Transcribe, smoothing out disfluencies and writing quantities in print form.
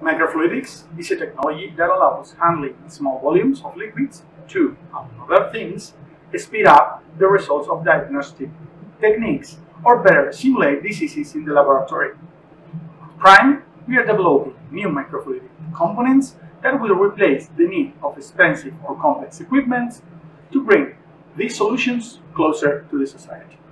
Microfluidics is a technology that allows handling small volumes of liquids to, among other things, speed up the results of diagnostic techniques or better simulate diseases in the laboratory. At Prime, we are developing new microfluidic components that will replace the need of expensive or complex equipment to bring these solutions closer to the society.